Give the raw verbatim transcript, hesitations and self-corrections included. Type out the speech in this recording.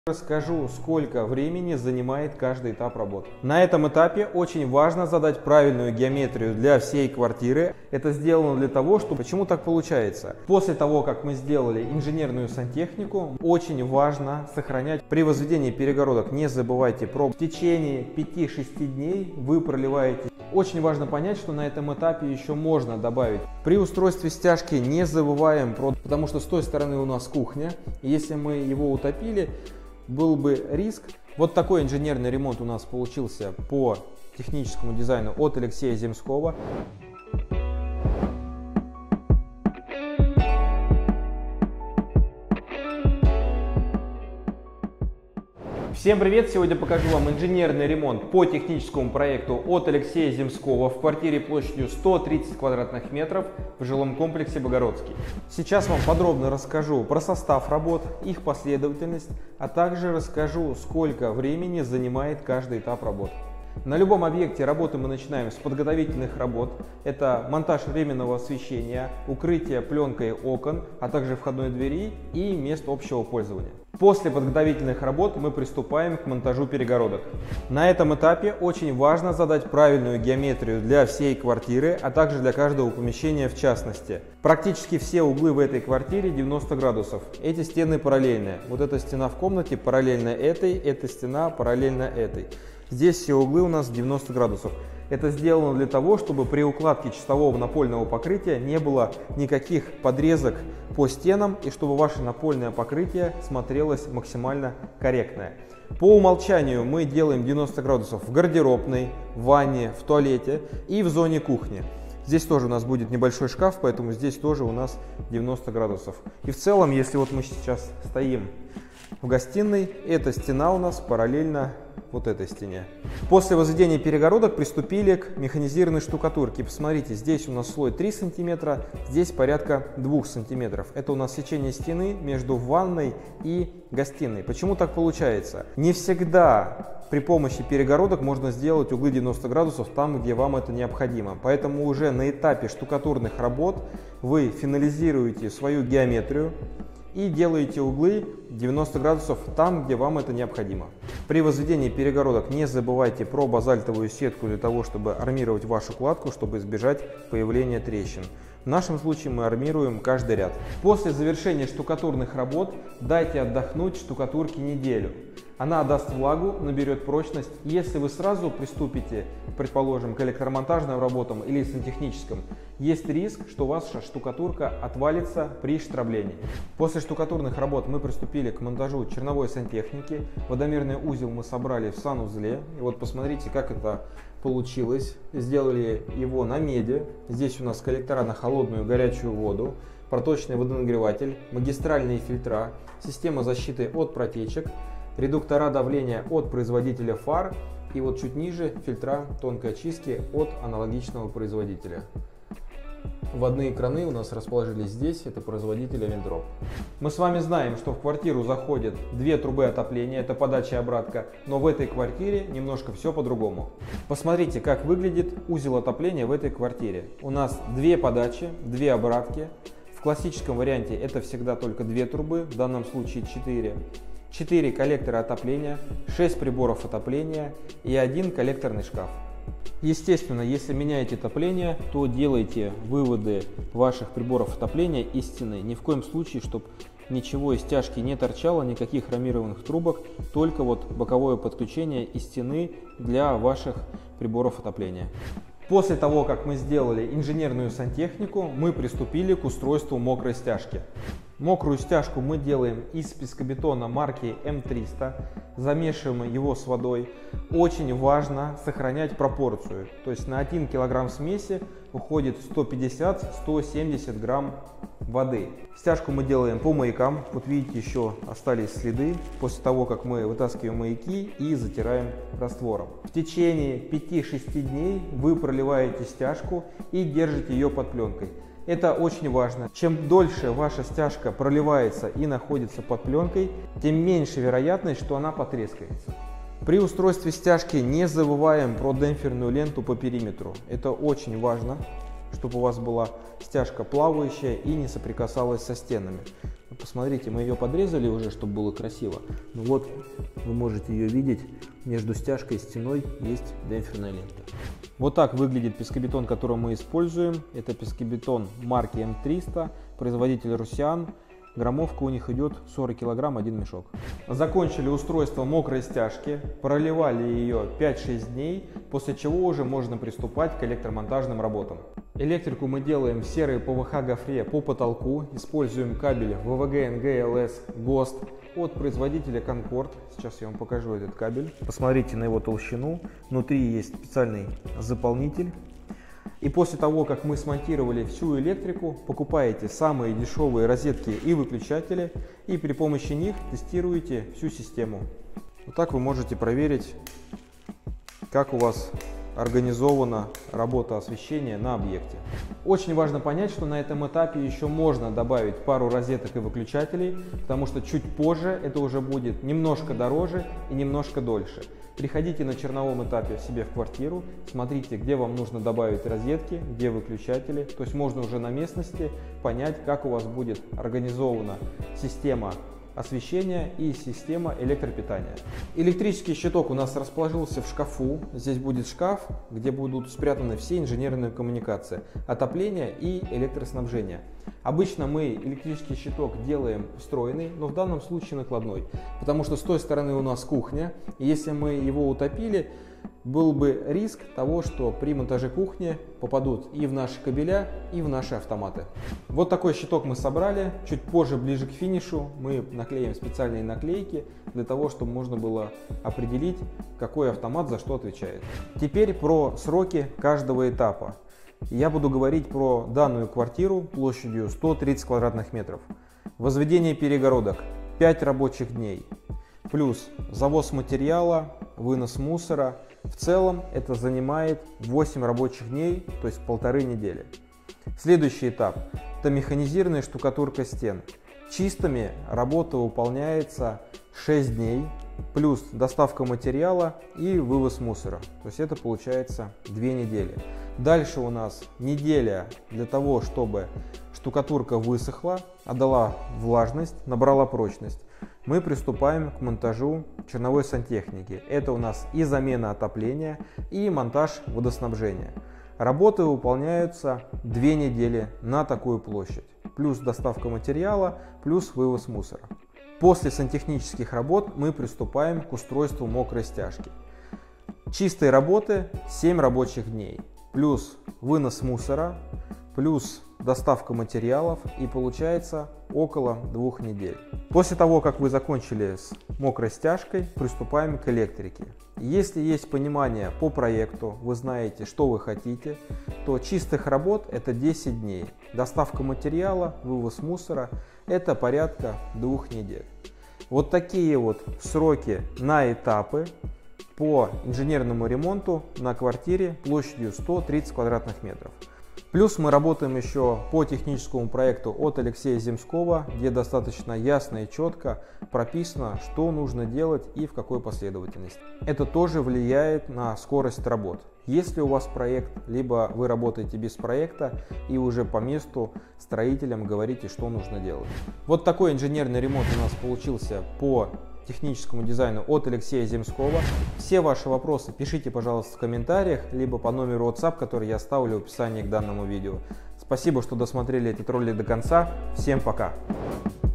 Расскажу, сколько времени занимает каждый этап работы. На этом этапе очень важно задать правильную геометрию для всей квартиры. Это сделано для того, что почему так получается. После того, как мы сделали инженерную сантехнику, очень важно сохранять при возведении перегородок. Не забывайте про в течение пяти-шести дней вы проливаете. Очень важно понять, что на этом этапе еще можно добавить. При устройстве стяжки не забываем про, потому что с той стороны у нас кухня. Если мы его утопили, был бы риск. Вот такой инженерный ремонт у нас получился по техническому дизайну от Алексея Земского. Всем привет! Сегодня покажу вам инженерный ремонт по техническому проекту от Алексея Земского в квартире площадью сто тридцать квадратных метров в жилом комплексе Богородский. Сейчас вам подробно расскажу про состав работ, их последовательность, а также расскажу, сколько времени занимает каждый этап работы. На любом объекте работы мы начинаем с подготовительных работ. Это монтаж временного освещения, укрытие пленкой окон, а также входной двери и мест общего пользования. После подготовительных работ мы приступаем к монтажу перегородок. На этом этапе очень важно задать правильную геометрию для всей квартиры, а также для каждого помещения в частности. Практически все углы в этой квартире девяносто градусов. Эти стены параллельные. Вот эта стена в комнате параллельно этой, эта стена параллельно этой. Здесь все углы у нас девяносто градусов. Это сделано для того, чтобы при укладке чистового напольного покрытия не было никаких подрезок по стенам и чтобы ваше напольное покрытие смотрелось максимально корректное. По умолчанию мы делаем девяносто градусов в гардеробной, в ванне, в туалете и в зоне кухни. Здесь тоже у нас будет небольшой шкаф, поэтому здесь тоже у нас девяносто градусов. И в целом, если вот мы сейчас стоим в гостиной, эта стена у нас параллельно вот этой стене. После возведения перегородок приступили к механизированной штукатурке. Посмотрите, здесь у нас слой три сантиметра, здесь порядка двух сантиметров. Это у нас сечение стены между ванной и гостиной. Почему так получается? Не всегда при помощи перегородок можно сделать углы девяносто градусов там, где вам это необходимо. Поэтому уже на этапе штукатурных работ вы финализируете свою геометрию и делаете углы девяносто градусов там, где вам это необходимо. При возведении перегородок не забывайте про базальтовую сетку для того, чтобы армировать вашу кладку, чтобы избежать появления трещин. В нашем случае мы армируем каждый ряд. После завершения штукатурных работ дайте отдохнуть штукатурке неделю. Она даст влагу, наберет прочность. Если вы сразу приступите, предположим, к электромонтажным работам или сантехническим, есть риск, что ваша штукатурка отвалится при штроблении. После штукатурных работ мы приступили к монтажу черновой сантехники. Водомерный узел мы собрали в санузле. И вот посмотрите, как это получилось. Сделали его на меди. Здесь у нас коллектора на холодную и горячую воду, проточный водонагреватель, магистральные фильтра, система защиты от протечек, редуктора давления от производителя фар и вот чуть ниже фильтра тонкой очистки от аналогичного производителя. Вводные краны у нас расположились здесь, это производитель Авентроп. Мы с вами знаем, что в квартиру заходят две трубы отопления, это подача и обратка, но в этой квартире немножко все по-другому. Посмотрите, как выглядит узел отопления в этой квартире. У нас две подачи, две обратки. В классическом варианте это всегда только две трубы, в данном случае четыре. четыре коллектора отопления, шесть приборов отопления и один коллекторный шкаф. Естественно, если меняете отопление, то делайте выводы ваших приборов отопления из стены. Ни в коем случае, чтобы ничего из стяжки не торчало, никаких хромированных трубок, только вот боковое подключение из стены для ваших приборов отопления. После того, как мы сделали инженерную сантехнику, мы приступили к устройству мокрой стяжки. Мокрую стяжку мы делаем из пескобетона марки эм триста, замешиваем его с водой. Очень важно сохранять пропорцию, то есть на один килограмм смеси уходит сто пятьдесят — сто семьдесят грамм воды. Стяжку мы делаем по маякам, вот видите, еще остались следы после того, как мы вытаскиваем маяки и затираем раствором. В течение пяти-шести дней вы проливаете стяжку и держите ее под пленкой. Это очень важно. Чем дольше ваша стяжка проливается и находится под пленкой, тем меньше вероятность, что она потрескается. При устройстве стяжки не забываем про демпферную ленту по периметру. Это очень важно, чтобы у вас была стяжка плавающая и не соприкасалась со стенами. Посмотрите, мы ее подрезали уже, чтобы было красиво. Ну вот, вы можете ее видеть, между стяжкой и стеной есть демпферная лента. Вот так выглядит пескобетон, который мы используем. Это пескобетон марки эм триста, производитель Русиан. Граммовка у них идет сорок килограмм, один мешок. Закончили устройство мокрой стяжки, проливали ее пять-шесть дней, после чего уже можно приступать к электромонтажным работам. Электрику мы делаем в серой пэ вэ ха гофре по потолку, используем кабель вэ вэ гэ эн гэ эл эс гост от производителя Concord. Сейчас я вам покажу этот кабель. Посмотрите на его толщину, внутри есть специальный заполнитель. И после того, как мы смонтировали всю электрику, покупаете самые дешевые розетки и выключатели, и при помощи них тестируете всю систему. Вот так вы можете проверить, как у вас организована работа освещения на объекте. Очень важно понять, что на этом этапе еще можно добавить пару розеток и выключателей, потому что чуть позже это уже будет немножко дороже и немножко дольше. Приходите на черновом этапе себе в квартиру, смотрите, где вам нужно добавить розетки, где выключатели. То есть можно уже на местности понять, как у вас будет организована система освещения и система электропитания. Электрический щиток у нас расположился в шкафу. Здесь будет шкаф, где будут спрятаны все инженерные коммуникации, отопление и электроснабжение. Обычно мы электрический щиток делаем встроенный, но в данном случае накладной, потому что с той стороны у нас кухня, и если мы его утопили, был бы риск того, что при монтаже кухни попадут и в наши кабеля, и в наши автоматы. Вот такой щиток мы собрали. Чуть позже, ближе к финишу, мы наклеим специальные наклейки для того, чтобы можно было определить, какой автомат за что отвечает. Теперь про сроки каждого этапа. Я буду говорить про данную квартиру площадью сто тридцать квадратных метров. Возведение перегородок пять рабочих дней. Плюс завоз материала, вынос мусора. В целом это занимает восемь рабочих дней, то есть полторы недели. Следующий этап – это механизированная штукатурка стен. Чистыми работа выполняется шесть дней, плюс доставка материала и вывоз мусора. То есть это получается две недели. Дальше у нас неделя для того, чтобы штукатурка высохла, отдала влажность, набрала прочность. Мы приступаем к монтажу черновой сантехники. Это у нас и замена отопления, и монтаж водоснабжения. Работы выполняются две недели на такую площадь. Плюс доставка материала, плюс вывоз мусора. После сантехнических работ мы приступаем к устройству мокрой стяжки. Чистые работы семь рабочих дней. Плюс вынос мусора, плюс доставка материалов, и получается около двух недель. После того, как вы закончили с мокрой стяжкой, приступаем к электрике. Если есть понимание по проекту, вы знаете, что вы хотите, то чистых работ это десять дней. Доставка материала, вывоз мусора это порядка двух недель. Вот такие вот сроки на этапы по инженерному ремонту на квартире площадью сто тридцать квадратных метров. Плюс мы работаем еще по техническому проекту от Алексея Земского, где достаточно ясно и четко прописано, что нужно делать и в какой последовательности. Это тоже влияет на скорость работ. Если у вас проект, либо вы работаете без проекта и уже по месту строителям говорите, что нужно делать. Вот такой инженерный ремонт у нас получился по техническому дизайну от Алексея Земского. Все ваши вопросы пишите, пожалуйста, в комментариях, либо по номеру WhatsApp, который я оставлю в описании к данному видео. Спасибо, что досмотрели этот ролик до конца. Всем пока!